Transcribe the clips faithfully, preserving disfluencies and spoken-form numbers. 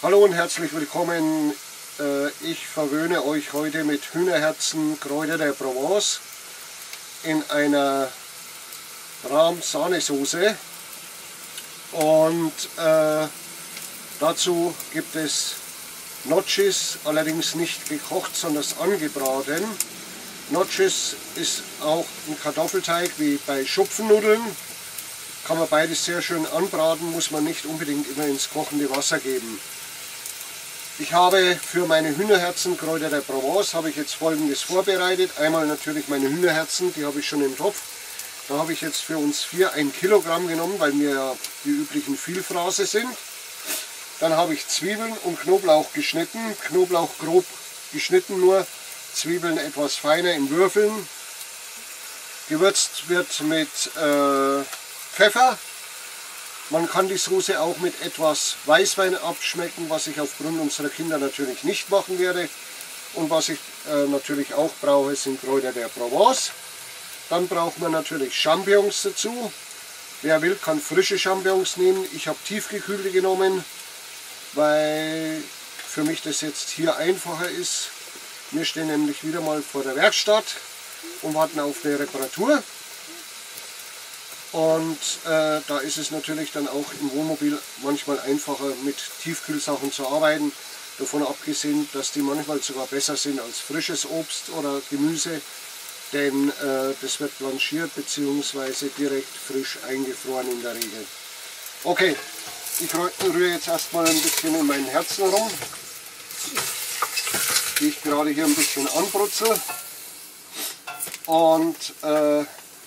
Hallo und herzlich willkommen. Ich verwöhne euch heute mit Hühnerherzen Kräuter der Provence in einer Rahm-Sahnesoße. Und äh, dazu gibt es Gnocchis, allerdings nicht gekocht, sondern angebraten. Gnocchis ist auch ein Kartoffelteig wie bei Schupfnudeln. Kann man beides sehr schön anbraten, muss man nicht unbedingt immer ins kochende Wasser geben. Ich habe für meine Hühnerherzen Kräuter der Provence habe ich jetzt Folgendes vorbereitet. Einmal natürlich meine Hühnerherzen, die habe ich schon im Topf. Da habe ich jetzt für uns vier ein Kilogramm genommen, weil mir ja die üblichen Vielfraße sind. Dann habe ich Zwiebeln und Knoblauch geschnitten, Knoblauch grob geschnitten nur, Zwiebeln etwas feiner in Würfeln. Gewürzt wird mit äh, Pfeffer. Man kann die Soße auch mit etwas Weißwein abschmecken, was ich aufgrund unserer Kinder natürlich nicht machen werde. Und was ich äh, natürlich auch brauche, sind Kräuter der Provence. Dann braucht man natürlich Champignons dazu. Wer will, kann frische Champignons nehmen. Ich habe tiefgekühlte genommen, weil für mich das jetzt hier einfacher ist. Wir stehen nämlich wieder mal vor der Werkstatt und warten auf eine Reparatur. Und äh, da ist es natürlich dann auch im Wohnmobil manchmal einfacher mit Tiefkühlsachen zu arbeiten. Davon abgesehen, dass die manchmal sogar besser sind als frisches Obst oder Gemüse. Denn äh, das wird blanchiert bzw. direkt frisch eingefroren in der Regel. Okay, ich rühre jetzt erstmal ein bisschen in meinen Herzen rum, die ich gerade hier ein bisschen anbrutzel. Und äh,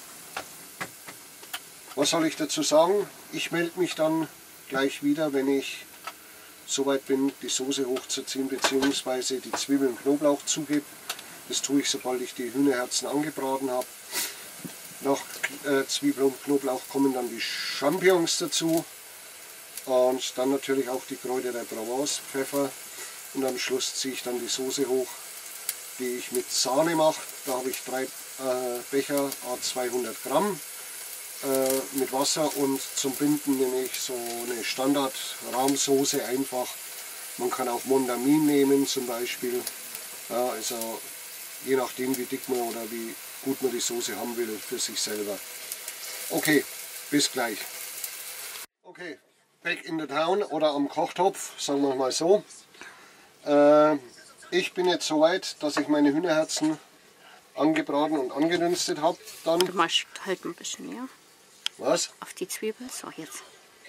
was soll ich dazu sagen? Ich melde mich dann gleich wieder, wenn ich soweit bin, die Soße hochzuziehen bzw. die Zwiebeln und Knoblauch zugebe. Das tue ich, sobald ich die Hühnerherzen angebraten habe. Nach äh, Zwiebeln und Knoblauch kommen dann die Champignons dazu. Und dann natürlich auch die Kräuter der Provence, Pfeffer. Und am Schluss ziehe ich dann die Soße hoch, die ich mit Sahne mache. Da habe ich drei äh, Becher à zweihundert Gramm. Mit Wasser, und zum Binden nehme ich so eine Standard-Rahmsoße einfach. Man kann auch Mondamin nehmen zum Beispiel. Ja, also je nachdem wie dick man oder wie gut man die Soße haben will für sich selber. Okay, bis gleich. Okay, back in the town oder am Kochtopf, sagen wir mal so. Äh, ich bin jetzt soweit, dass ich meine Hühnerherzen angebraten und angedünstet habe. Dann du machst halt ein bisschen, ja. Was? Auf die Zwiebel, so jetzt.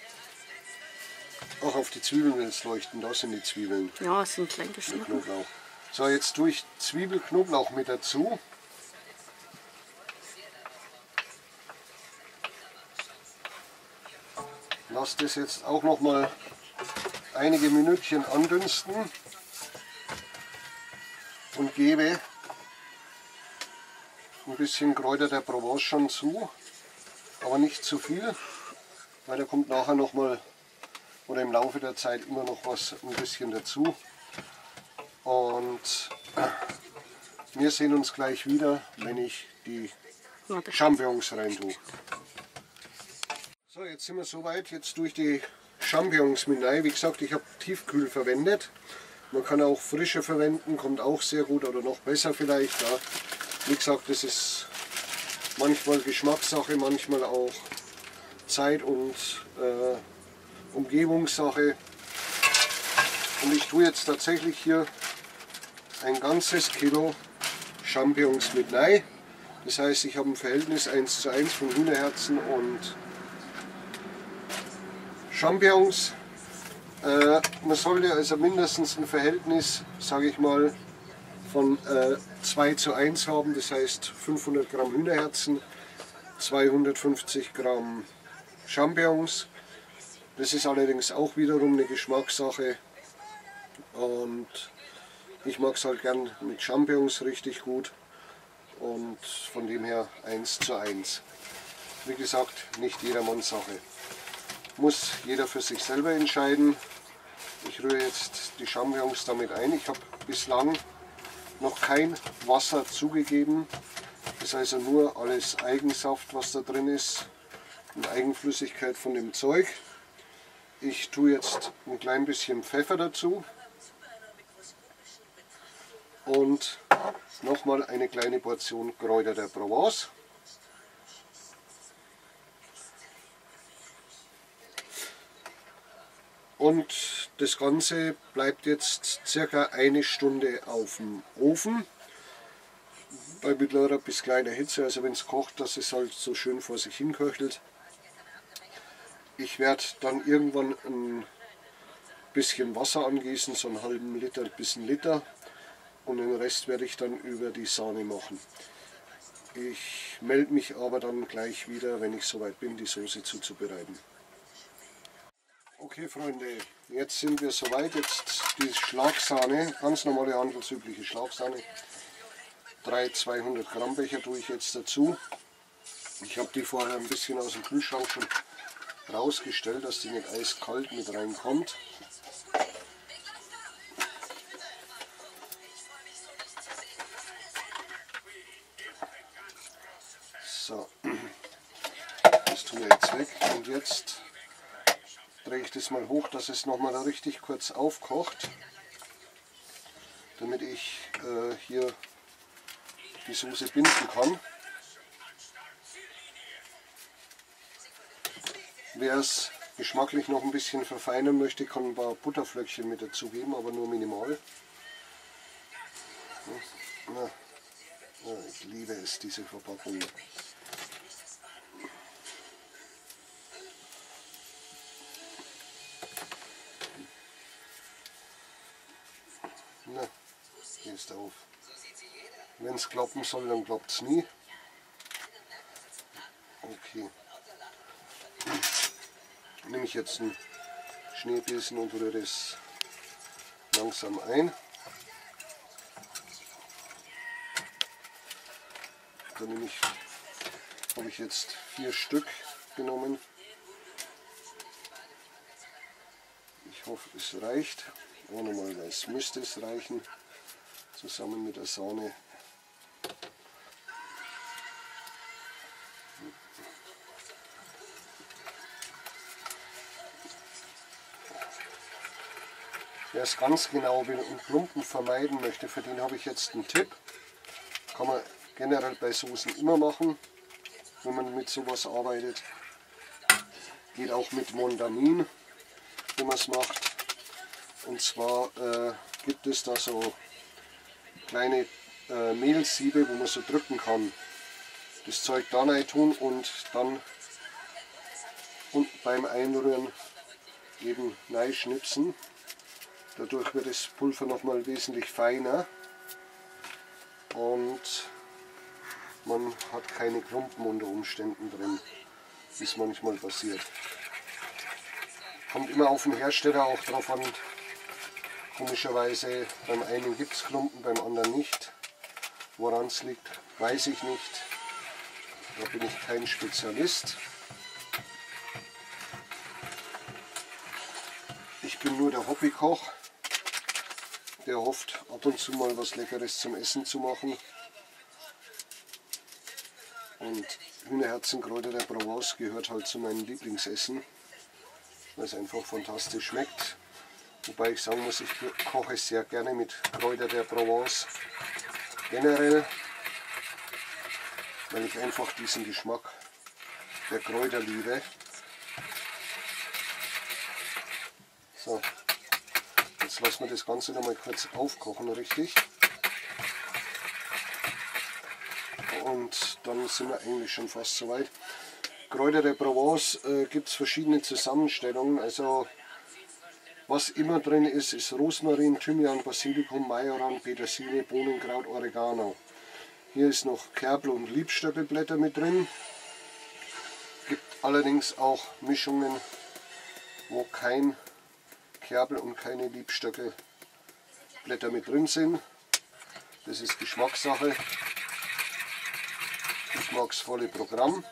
Auch auf die Zwiebeln will es leuchten, da sind die Zwiebeln. Ja, es sind klein geschnitten. Knoblauch. So, jetzt tue ich Zwiebel-Knoblauch mit dazu. Lass das jetzt auch noch mal einige Minütchen andünsten und gebe ein bisschen Kräuter der Provence schon zu. Aber nicht zu viel, weil da kommt nachher noch mal oder im Laufe der Zeit immer noch was ein bisschen dazu. Und wir sehen uns gleich wieder, wenn ich die Champignons rein tue. So, jetzt sind wir soweit. Jetzt tue ich die Champignons mit rein. Wie gesagt, ich habe Tiefkühl verwendet. Man kann auch frische verwenden, kommt auch sehr gut oder noch besser vielleicht. Ja. Wie gesagt, das ist manchmal Geschmackssache, manchmal auch Zeit- und äh, Umgebungssache. Und ich tue jetzt tatsächlich hier ein ganzes Kilo Champignons mit rein. Das heißt, ich habe ein Verhältnis eins zu eins von Hühnerherzen und Champignons. Äh, man sollte also mindestens ein Verhältnis, sage ich mal, von äh, zwei zu eins haben, das heißt fünfhundert Gramm Hühnerherzen, zweihundertfünfzig Gramm Champignons. Das ist allerdings auch wiederum eine Geschmackssache und ich mag es halt gern mit Champignons richtig gut und von dem her eins zu eins. Wie gesagt, nicht jedermanns Sache. Muss jeder für sich selber entscheiden. Ich rühre jetzt die Champignons damit ein. Ich habe bislang noch kein Wasser zugegeben. Das ist also nur alles Eigensaft, was da drin ist und Eigenflüssigkeit von dem Zeug. Ich tue jetzt ein klein bisschen Pfeffer dazu und nochmal eine kleine Portion Kräuter der Provence. Und das Ganze bleibt jetzt circa eine Stunde auf dem Ofen. Bei mittlerer bis kleiner Hitze, also wenn es kocht, dass es halt so schön vor sich hin köchelt. Ich werde dann irgendwann ein bisschen Wasser angießen, so einen halben Liter bis einen Liter. Und den Rest werde ich dann über die Sahne machen. Ich melde mich aber dann gleich wieder, wenn ich soweit bin, die Soße zuzubereiten. Okay Freunde, jetzt sind wir soweit. Jetzt die Schlagsahne, ganz normale handelsübliche Schlagsahne. Drei zweihundert Gramm Becher tue ich jetzt dazu. Ich habe die vorher ein bisschen aus dem Kühlschrank schon rausgestellt, dass die nicht eiskalt mit reinkommt. So, das tun wir jetzt weg und jetzt drehe ich das mal hoch, dass es nochmal richtig kurz aufkocht, damit ich äh, hier die Soße binden kann. Wer es geschmacklich noch ein bisschen verfeinern möchte, kann ein paar Butterflöckchen mit dazugeben, aber nur minimal. Ja, ja, ich liebe es, diese Verpackung. Na, gehst auf. Wenn es klappen soll, dann klappt es nie. Okay. Nehme ich jetzt einen Schneebesen und rühre es langsam ein. Dann nehme ich, habe ich jetzt vier Stück genommen. Ich hoffe, es reicht. Auch nochmal, es müsste es reichen, zusammen mit der Sahne. Wer es ganz genau will und Klumpen vermeiden möchte, für den habe ich jetzt einen Tipp. Kann man generell bei Soßen immer machen, wenn man mit sowas arbeitet. Geht auch mit Mondamin, wenn man es macht. Und zwar äh, gibt es da so kleine äh, Mehlsiebe, wo man so drücken kann. Das Zeug da rein tun und dann und beim Einrühren eben rein schnipsen. Dadurch wird das Pulver nochmal wesentlich feiner und man hat keine Klumpen unter Umständen drin, wie es manchmal passiert. Kommt immer auf den Hersteller auch drauf an. Komischerweise beim einen gibt es Klumpen, beim anderen nicht. Woran es liegt, weiß ich nicht. Da bin ich kein Spezialist. Ich bin nur der Hobbykoch, der hofft, ab und zu mal was Leckeres zum Essen zu machen. Und Hühnerherzenkräuter der Provence gehört halt zu meinem Lieblingsessen, weil es einfach fantastisch schmeckt. Wobei ich sagen muss, ich koche sehr gerne mit Kräuter der Provence generell, weil ich einfach diesen Geschmack der Kräuter liebe. So, jetzt lassen wir das Ganze noch mal kurz aufkochen, richtig. Und dann sind wir eigentlich schon fast soweit. Kräuter der Provence äh, gibt es verschiedene Zusammenstellungen. Also was immer drin ist, ist Rosmarin, Thymian, Basilikum, Majoran, Petersilie, Bohnenkraut, Oregano. Hier ist noch Kerbel- und Liebstöckelblätter mit drin. Gibt allerdings auch Mischungen, wo kein Kerbel und keine Liebstöckelblätter mit drin sind. Das ist Geschmackssache. Ich mag das volle Programm.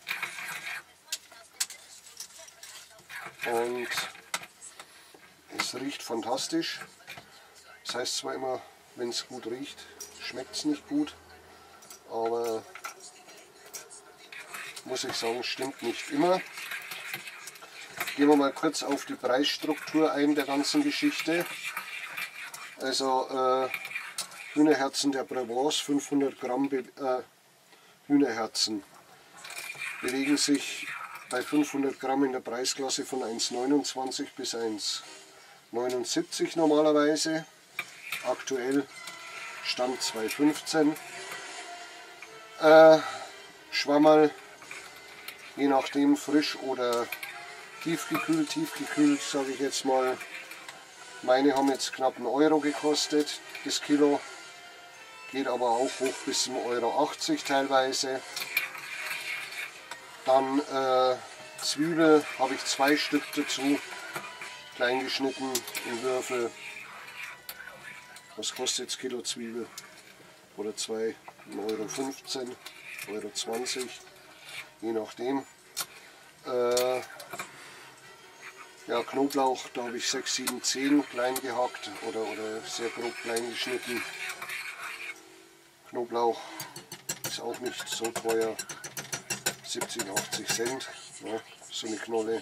Und es riecht fantastisch. Das heißt zwar immer, wenn es gut riecht, schmeckt es nicht gut, aber muss ich sagen, stimmt nicht immer. gehen wir mal kurz auf die Preisstruktur ein der ganzen Geschichte. Also äh, Hühnerherzen der Provence, fünfhundert Gramm Be äh, Hühnerherzen, bewegen sich bei fünfhundert Gramm in der Preisklasse von eins neunundzwanzig bis eins neunundsiebzig normalerweise. Aktuell Stand zwei fünfzehn. Äh, Schwammerl, je nachdem frisch oder tiefgekühlt, tiefgekühlt sage ich jetzt mal. Meine haben jetzt knapp einen Euro gekostet, das Kilo. Geht aber auch hoch bis zum Euro achtzig teilweise. Dann äh, Zwiebel habe ich zwei Stück dazu, klein geschnitten in Würfel. Was kostet das Kilo Zwiebel? Oder zwei, ein Euro fünfzehn, Euro zwanzig, je nachdem. Äh, ja, Knoblauch, da habe ich sechs, sieben, zehn klein gehackt oder, oder sehr grob klein geschnitten. Knoblauch ist auch nicht so teuer, siebzig, achtzig Cent, ja, so eine Knolle.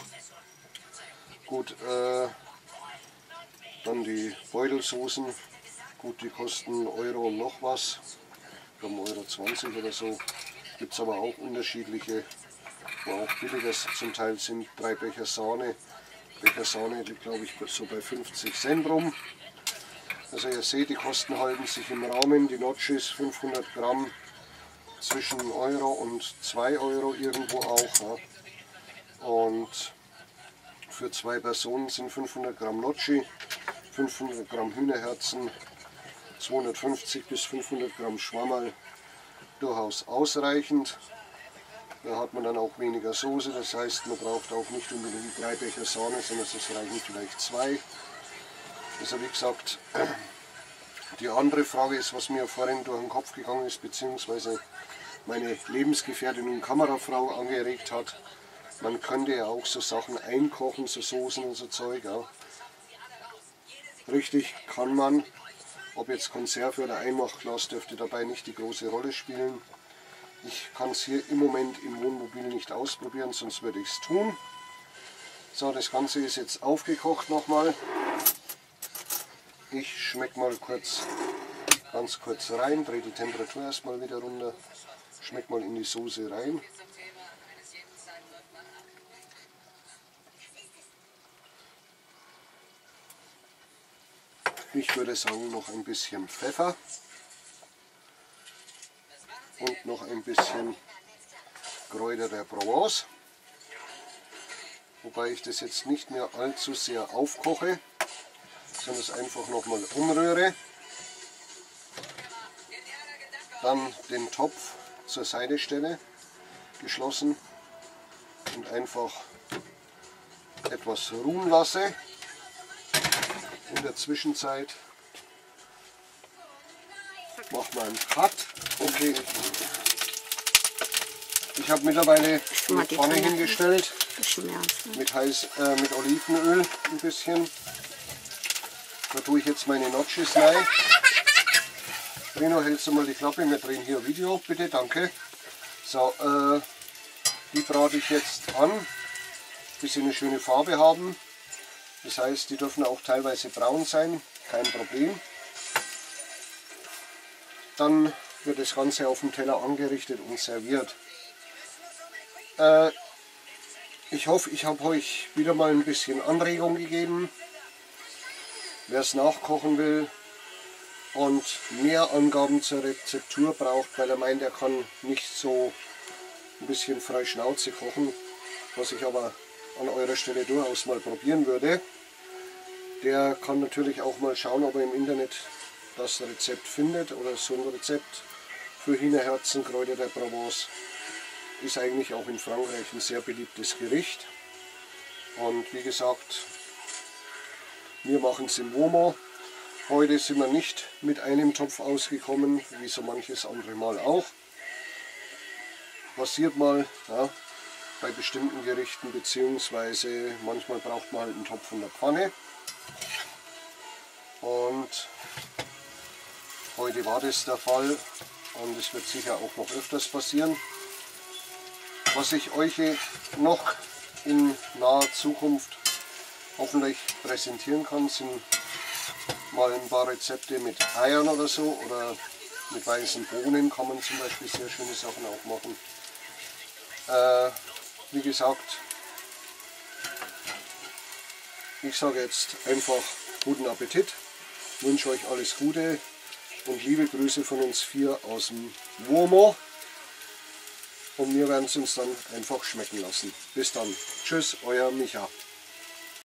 Gut, äh, dann die Beutelsoßen, gut, die kosten einen Euro und noch was, ich glaube einen Euro zwanzig oder so. Gibt es aber auch unterschiedliche, wo auch billiger zum Teil sind. Drei Becher Sahne, Becher Sahne liegt glaube ich so bei fünfzig Cent rum. Also ihr seht, die Kosten halten sich im Rahmen. Die Notches fünfhundert Gramm zwischen Euro und zwei Euro irgendwo auch. Ja. Und für zwei Personen sind fünfhundert Gramm Gnocchi, fünfhundert Gramm Hühnerherzen, zweihundertfünfzig bis fünfhundert Gramm Schwammerl durchaus ausreichend. Da hat man dann auch weniger Soße, das heißt, man braucht auch nicht unbedingt drei Becher Sahne, sondern es reichen vielleicht zwei. Also wie gesagt, die andere Frage ist, was mir vorhin durch den Kopf gegangen ist, beziehungsweise meine Lebensgefährtin und Kamerafrau angeregt hat. Man könnte ja auch so Sachen einkochen, so Soßen und so Zeug. Ja. Richtig, kann man. Ob jetzt Konserve oder Einmachglas dürfte dabei nicht die große Rolle spielen. Ich kann es hier im Moment im Wohnmobil nicht ausprobieren, sonst würde ich es tun. So, das Ganze ist jetzt aufgekocht nochmal. Ich schmecke mal kurz, ganz kurz rein, drehe die Temperatur erstmal wieder runter, schmecke mal in die Soße rein. Ich würde sagen, noch ein bisschen Pfeffer und noch ein bisschen Kräuter der Provence. Wobei ich das jetzt nicht mehr allzu sehr aufkoche, sondern es einfach nochmal umrühre. Dann den Topf zur Seite stelle, geschlossen, und einfach etwas ruhen lasse. In der Zwischenzeit macht man einen Cut. Okay. Ich habe mittlerweile eine Pfanne hingestellt mit, heiß, äh, mit Olivenöl ein bisschen. Da tue ich jetzt meine Notches rein. Reno, hältst du mal die Klappe? Wir drehen hier Video, bitte, danke. So, äh, die brate ich jetzt an, bis sie eine schöne Farbe haben. Das heißt, die dürfen auch teilweise braun sein, kein Problem. Dann wird das Ganze auf dem Teller angerichtet und serviert. Äh, ich hoffe, ich habe euch wieder mal ein bisschen Anregung gegeben. Wer es nachkochen will und mehr Angaben zur Rezeptur braucht, weil er meint, er kann nicht so ein bisschen frei Schnauze kochen, was ich aber an eurer Stelle durchaus mal probieren würde, der kann natürlich auch mal schauen, ob er im Internet das Rezept findet oder so ein Rezept für Hühnerherzen, Kräuter der Provence. Ist eigentlich auch in Frankreich ein sehr beliebtes Gericht. Und wie gesagt, wir machen es im Womo. Heute sind wir nicht mit einem Topf ausgekommen, wie so manches andere Mal auch. Passiert mal, ja, bei bestimmten Gerichten, beziehungsweise manchmal braucht man halt einen Topf und eine Pfanne. Und heute war das der Fall und es wird sicher auch noch öfters passieren. Was ich euch noch in naher Zukunft hoffentlich präsentieren kann, sind mal ein paar Rezepte mit Eiern oder so, oder mit weißen Bohnen kann man zum Beispiel sehr schöne Sachen auch machen. Äh, wie gesagt, ich sage jetzt einfach guten Appetit, wünsche euch alles Gute und liebe Grüße von uns vier aus dem Womo. Und wir werden es uns dann einfach schmecken lassen. Bis dann. Tschüss, euer Micha.